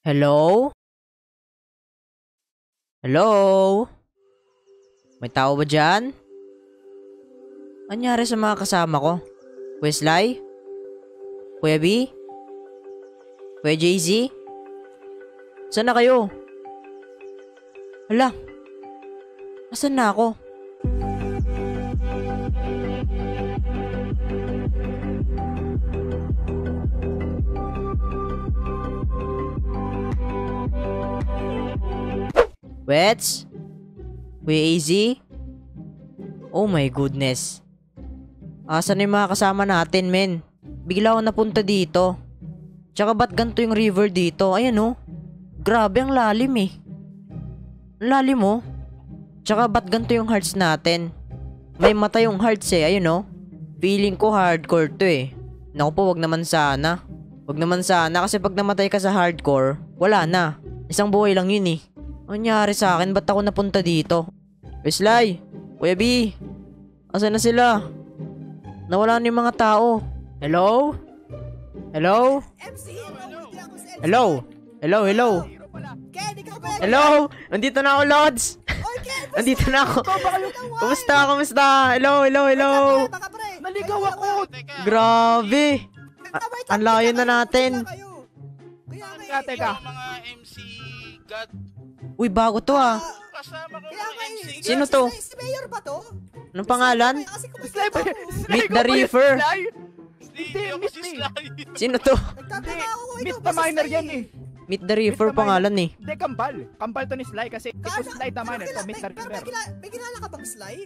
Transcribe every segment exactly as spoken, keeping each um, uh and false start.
Hello? Hello? May tao ba dyan? Anyari sa mga kasama ko? Kuya Sly? Kuya B? Kuya Jay-Z? Saan na kayo? Hala? Asan na ako? Wets? Kuya A Z? Oh my goodness. Asan na yung mga kasama natin, men? Bigla ako napunta dito. Tsaka ba't ganito yung river dito? Ayan oh. Grabe, ang lalim eh. Ang lalim oh. Tsaka ba't ganito yung hearts natin? May mata yung hearts eh, ayun oh. Feeling ko hardcore to eh. Naku po, wag naman sana. Wag naman sana kasi pag namatay ka sa hardcore, wala na. Isang buhay lang yun eh. Ano nangyari sa akin? Ba't ako napunta dito? Kuya Sly! Kuya B! Asan na sila? Nawala na yung mga tao. Hello? Hello? Hello? Hello, hello? Hello? Nandito na ako, Lods! Nandito na ako. Kumusta? Kumusta? Hello, hello, hello? Naligaw ako! Grabe! Ang layo na natin. Teka, teka. Uy, bago to ah. Sino to? Si Mayor ba to? Anong pangalan? Meet the Reefer. Sino to? Meet the Miner yan eh. Meet the Reefer pangalan eh. Hindi, Kambal. Kambal to ni Sly kasi ito Sly the Miner to, Meet the Reefer. May kilala ka bang Sly?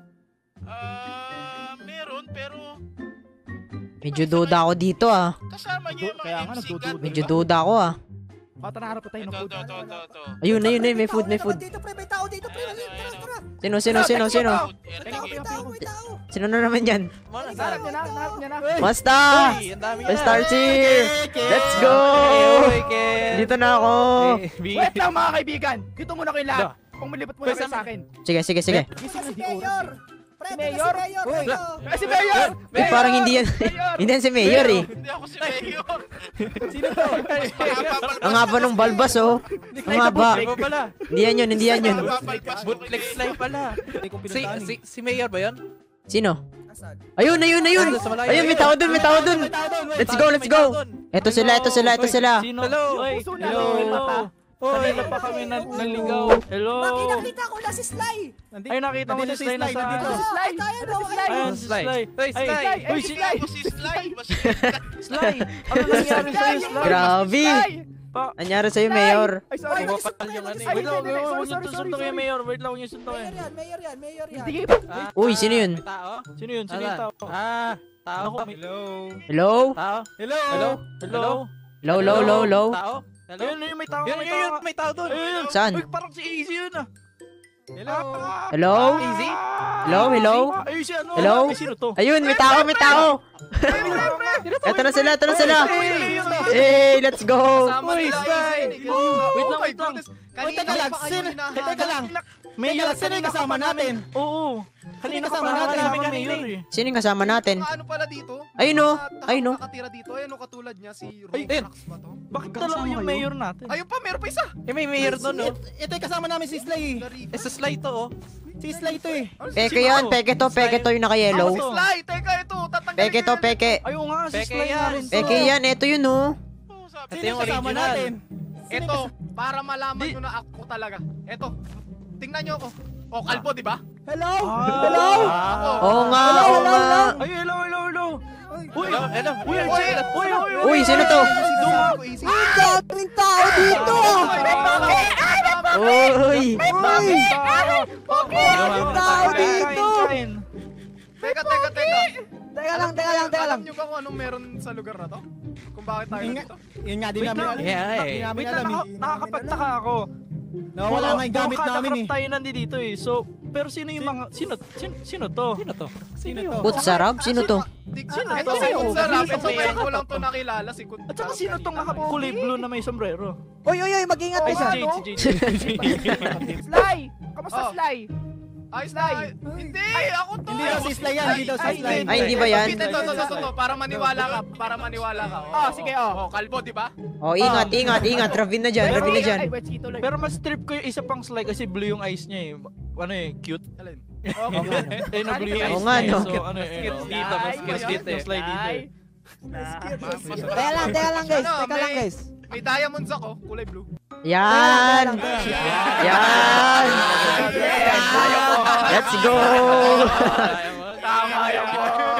Ah, meron pero Medyo duda ako dito ah. kasama niyo yung Kaya mga nga, M C nagdududa. God. Medyo duda ako ah. Bata na harap pa tayo ng Ito, food. ito, ito, ito, ito. Ayun, ayun, ayun, may food, may food. Dito pre, may tao dito pre. Tara, tara. Sino, sino, sino, sino? May tao, may tao. Sino na naman yan? Harap niya na, harap niya na. Basta! Starts here! Let's go! Dito na ako! Wait lang mga kaibigan. Dito muna kayo lahat. Kung malipot muna kayo sa akin. Sige, sige, sige. Si Mayor. Pre, Si Mayor? si Mayor. Uy. ito. Eh, si Mayor! Eh, parang hindi yan. Hindi yan si Mayor eh. Hindi ako si Mayor. Sino to? Ang haba ng balbas oh. Ang haba. Hindi yan yun, hindi yan yun. Bootleg slide pala. Si, si, si Mayor ba yun? Sino? Ayun, ayun, ayun. Ayun, may tao dun, may tao dun. Let's go, let's go. Ito sila, ito sila, ito sila. Hello! Puso na lang. Kanina pa kami naligaw. Hello! Nakita ko na si Sly. Ay, nakita ko si Sly na sa Nandito ano. si Sly. Ayan, Nandito si oh, Sly. Ayan, si Sly. Hey, Sly! Uy, si Sly! Ako si Sly. Mas- Sly! Ano nangyari sa'yo, Sly? Grabe. Pa- Anyari sa'yo, Mayor? Ay, sorry. Mapapal yung ano eh. Wait lang, wait lang, huwag yung suntok yung Mayor. Wait lang, huwag yung suntok Mayor yan. yan, Mayor yan, Mayor yan. Sige. Uy, sino yun? May tao? Sino yun? Sino yung Asan? tao? Ah, tao. Hello? Hello? Tao? Hello? Hello? Hello? Low, low, low, low. Tao? Hello? Ayun, ayun, may tao, Yun, may yun, tao. yun, may tao doon. Ayun, Saan? Uy, parang si Easy yun ah. Hello? Hello? Easy? Hello, hello? Ayun si ano? Hello? Ay, sino to? Ayun, may tao, may tao. Ito na sila, ito na sila. Hey, let's go. Uy, Sly! Wait lang, wait lang. Uy, teka lang. Sino? Teka lang. Mayor, sino yung kasama natin? Oo. Kanina Kanina kasama kasama natin, namin ako Mayor kanina eh. Sino yung kasama natin? Ano pala dito? Ayun oh. Mga Ayun oh. nakatira dito. Ayun oh, katulad niya si Ay, Romax ba to? Bakit dalawa yung mayor natin? Ayun pa, meron pa isa. Eh, may Mayor doon, oh. Ito yung kasama namin si Sly. Eh, sa Sly to, oh. Si Sly to eh. Peke yan, peke to, peke to yung naka-yellow. Ako si Sly. Teka, ito. Tatanggalin Peke to, ko yan. peke. Ayaw nga, si Peke Sly yan. na rin to. Peke yan, eto yun oh. Oh, sabi. Ito Sino yung yung kasama original. natin? Ito, para malaman nyo na ako talaga. Ito, tingnan nyo ako. O, kalbo, di ba? Hello? Ah. Hello? Ako. Oo nga, oo nga. Ay, hello, hello, hello. Uy, Hello? Hello? uy, Uy, uy, uy, uy, Uy, sino to? Ang daming tao dito. Uy. Ang tao dito. Teka, teka, teka. Teka lang, teka lang, teka lang. Alam nyo ba kung anong meron sa lugar na to? Kung bakit tayo Yun nga, dito? yun nga, di Wait namin lang. alam. Yeah, eh. Di namin Wait alam. lang, naka- hindi namin nakakapagtaka alam. ako. Nawawala nga yung gamit Puro namin eh. KadaCraft tayo nandito eh. So, pero sino yung mga, sino, sino, sino to? Sino to? Sino to? But sarap, sino to? Sino? Ito, Ito si sino? Kunsarap. Sino? Ito ngayon ko lang to nakilala. Si Kun. At saka sino tong nakakulay blue na may sombrero? Uy, uy, uy, mag-ingat Ay, ka. si Jade, si Jade. Sly! Kamusta Oh. Sly? Ayos na. ay- Hindi, ako to. Hindi daw si Sly yan, hindi daw si Sly. Ay, hindi ba yan? Ito, ito, ito, ito, ito, para maniwala ka, para maniwala ka. Oh, sige, oh. Oh, kalbo, di ba? Oh, ingat, ingat, ingat. Ravin na dyan, Ravin na dyan. Ay, wait, skito lang. Pero mas trip ko yung isa pang Sly kasi blue yung eyes niya eh. Ano eh, cute. Alin? Eh, no, blue yung eyes Oo nga, niya. no. So, ano eh, Skits oh. dito, mas skits Ay, dito. Yung Sly dito eh. Teka lang, teka lang guys, Ano, teka lang may- guys. May diamonds ako, kulay blue. Yan! Yan! Let's go! Tama yun.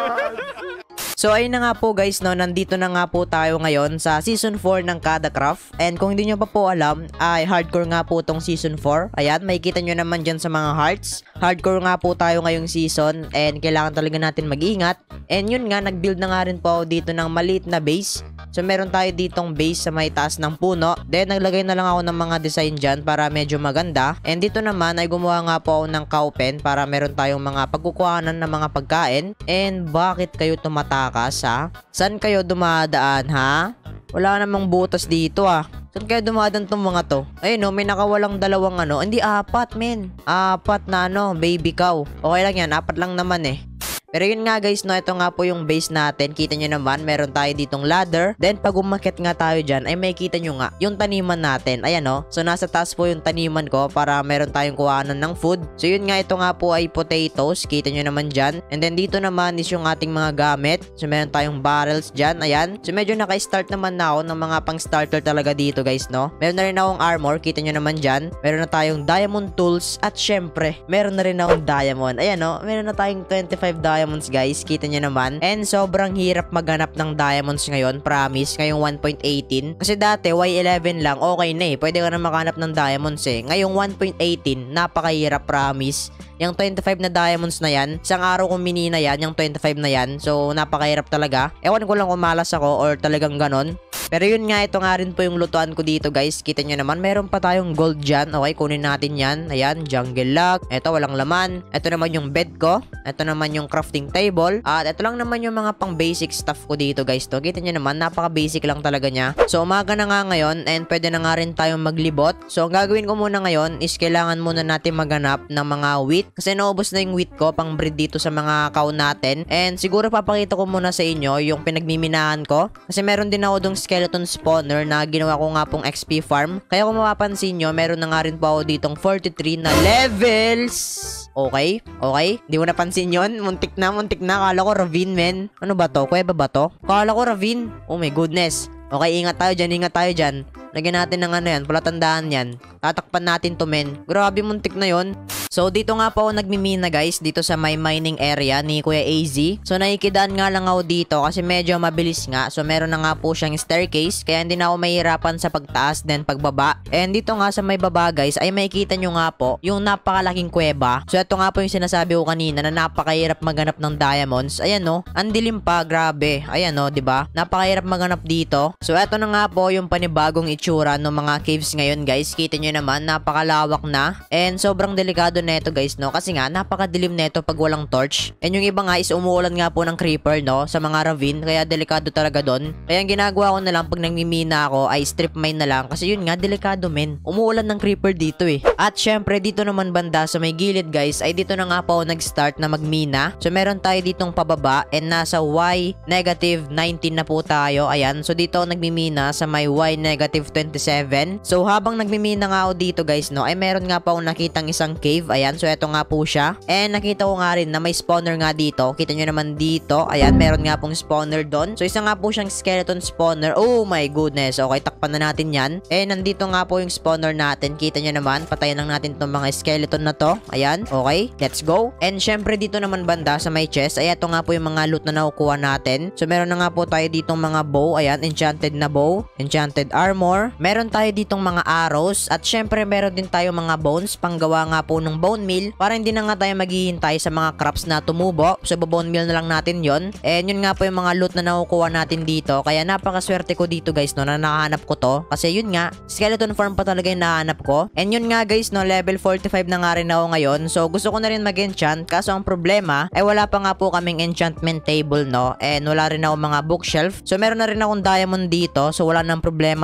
So ayun na nga po guys, no, nandito na nga po tayo ngayon sa Season four ng KadaCraft. And kung hindi nyo pa po alam, ay hardcore nga po tong Season four. Ayan, makikita nyo naman dyan sa mga hearts. Hardcore nga po tayo ngayong season and kailangan talaga natin mag-ingat. And yun nga, nag-build na nga rin po ako dito ng maliit na base. So meron tayo ditong base sa may taas ng puno. Then naglagay na lang ako ng mga design dyan para medyo maganda. And dito naman ay gumawa nga po ako ng cow pen para meron tayong mga pagkukuhanan ng mga pagkain. And bakit kayo tumatakas ha? Saan kayo dumadaan ha? Wala namang butas dito ah. Saan kayo dumadaan tong mga to? Ayun no, may nakawalang dalawang ano. Hindi, apat men. Apat na ano, baby cow. Okay lang yan, apat lang naman eh. Pero yun nga guys, no, ito nga po yung base natin. Kita nyo naman, meron tayo ditong ladder. Then pag umakyat nga tayo dyan, ay may kita nyo nga yung taniman natin. Ayan no, so nasa taas po yung taniman ko para meron tayong kuhanan ng food. So yun nga, ito nga po ay potatoes. Kita nyo naman dyan. And then dito naman is yung ating mga gamit. So meron tayong barrels dyan, ayan. So medyo naka-start naman na ako ng mga pang starter talaga dito guys, no. Meron na rin akong armor, kita nyo naman dyan. Meron na tayong diamond tools. At syempre, meron na rin akong diamond. Ayan no, meron na tayong twenty-five diamond diamonds guys, kita nyo naman. And sobrang hirap maghanap ng diamonds ngayon, promise, ngayong one point eighteen. Kasi dati Y eleven lang, okay na eh, pwede ka na makahanap ng diamonds eh. Ngayong one point eighteen, napakahirap, promise. Yung twenty-five na diamonds na yan, isang araw kong minina yan, yung twenty-five na yan. So napakahirap talaga. Ewan ko lang kung malas ako or talagang ganon. Pero yun nga, ito nga rin po yung lutuan ko dito guys. Kita nyo naman, meron pa tayong gold dyan. Okay, kunin natin yan. Ayan, jungle log. Ito, walang laman. Ito naman yung bed ko. Ito naman yung crafting table. At ito lang naman yung mga pang basic stuff ko dito guys. To. Kita nyo naman, napaka basic lang talaga niya. So umaga na nga ngayon and pwede na nga rin tayong maglibot. So ang gagawin ko muna ngayon is kailangan muna natin maghanap ng mga wheat. Kasi naubos na yung wheat ko pang breed dito sa mga cow natin. And siguro papakita ko muna sa inyo yung pinagmiminahan ko. Kasi meron din ako dong skeleton spawner na ginawa ko nga pong X P farm. Kaya kung mapapansin nyo, meron na nga rin po ako ditong forty-three na levels. Okay? Okay? Hindi mo napansin yon? Muntik na, muntik na. Kala ko ravine, men. Ano ba to? Kuweba ba to? Kala ko ravine. Oh my goodness. Okay, ingat tayo dyan, ingat tayo dyan. Lagyan natin ng ano yan, palatandaan yan. Tatakpan natin to men. Grabe, muntik na yon. So dito nga po ako nagmimina guys, dito sa my mining area ni Kuya A Z. So nakikidaan nga lang ako dito kasi medyo mabilis nga. So meron na nga po siyang staircase, kaya hindi na ako mahihirapan sa pagtaas then pagbaba. And dito nga sa may baba guys, ay makikita nyo nga po yung napakalaking kuweba. So ito nga po yung sinasabi ko kanina na napakahirap maghanap ng diamonds. Ayan no, ang dilim pa, grabe. Ayan no, diba? Napakahirap maghanap dito. So ito na nga po yung panibagong itsura ng mga caves ngayon guys. Kita nyo naman, napakalawak na. And sobrang delikado neto guys no, kasi nga napakadilim neto pag walang torch. And yung iba nga is umuulan nga po ng creeper no sa mga ravine, kaya delikado talaga doon. Kaya ang ginagawa ko na lang pag nagmimina ako ay strip mine na lang kasi yun nga, delikado men. Umuulan ng creeper dito eh. At syempre dito naman banda sa may gilid guys, ay dito na nga po ako nag-start na magmina. So meron tayo ditong pababa and nasa Y negative nineteen na po tayo. Ayan, so dito ako nagmimina sa may Y negative twenty-seven. So habang nagmimina nga ako dito guys no, ay meron nga po akong nakitang isang cave. Ayan, so eto nga po siya. And nakita ko nga rin na may spawner nga dito. Kita nyo naman dito. Ayan, meron nga pong spawner doon. So isa nga po siyang skeleton spawner. Oh my goodness. Okay, takpan na natin yan. And nandito nga po yung spawner natin. Kita nyo naman. Patayin lang natin itong mga skeleton na to. Ayan, okay. Let's go. And syempre dito naman banda sa may chest, ay eto nga po yung mga loot na nakukuha natin. So meron na nga po tayo ditong mga bow. Ayan, enchanted na bow. Enchanted armor. Meron tayo ditong mga arrows. At syempre meron din tayo mga bones. Panggawa nga po ng bone meal para hindi na nga tayo maghihintay sa mga crops na tumubo. So bone meal na lang natin yon. And yun nga po yung mga loot na nakukuha natin dito. Kaya napakaswerte ko dito guys no, na nakahanap ko to. Kasi yun nga, skeleton farm pa talaga yung nahanap ko. And yun nga guys no, level forty-five na nga rin ako ngayon. So gusto ko na rin mag-enchant. Kaso ang problema ay wala pa nga po kaming enchantment table no. And wala rin ako mga bookshelf. So meron na rin akong diamond dito. So wala nang problema sa enchantment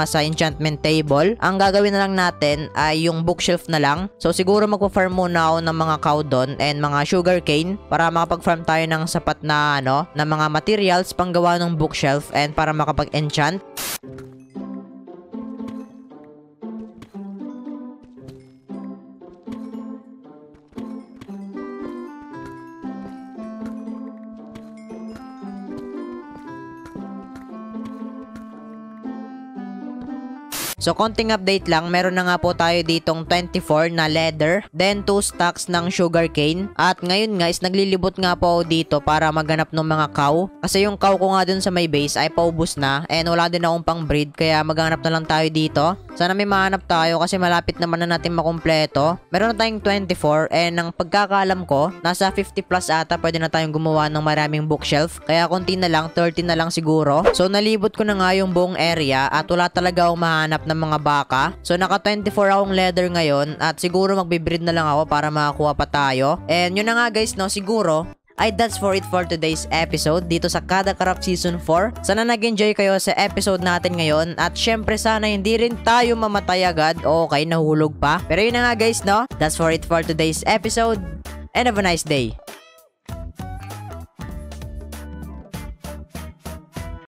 enchantment table. Ang gagawin na lang natin ay yung bookshelf na lang. So siguro magpa-farm muna ako ng mga cow doon and mga sugarcane para makapag-farm tayo ng sapat na ano, na mga materials panggawa ng bookshelf and para makapag-enchant. So, konting update lang. Meron na nga po tayo ditong twenty-four na leather. Then, two stacks ng sugarcane. At ngayon nga is naglilibot nga po ako dito para maghanap ng mga cow. Kasi yung cow ko nga dun sa may base ay paubos na. And wala din akong pang breed. Kaya maghanap na lang tayo dito. Sana may mahanap tayo kasi malapit naman na natin makumpleto. Meron na tayong twenty-four. And ang pagkakaalam ko, nasa fifty plus ata pwede na tayong gumawa ng maraming bookshelf. Kaya konti na lang, thirty na lang siguro. So, nalibot ko na nga yung buong area. At wala talaga akong mahanap na mga baka. So naka twenty-four akong leather ngayon at siguro magbe-breed na lang ako para makakuha pa tayo. And yun na nga guys, no, siguro ay that's for it for today's episode dito sa KadaCraft Season four. Sana nag-enjoy kayo sa episode natin ngayon at syempre sana hindi rin tayo mamatay agad. Okay, nahulog pa. Pero yun na nga guys, no, that's for it for today's episode and have a nice day.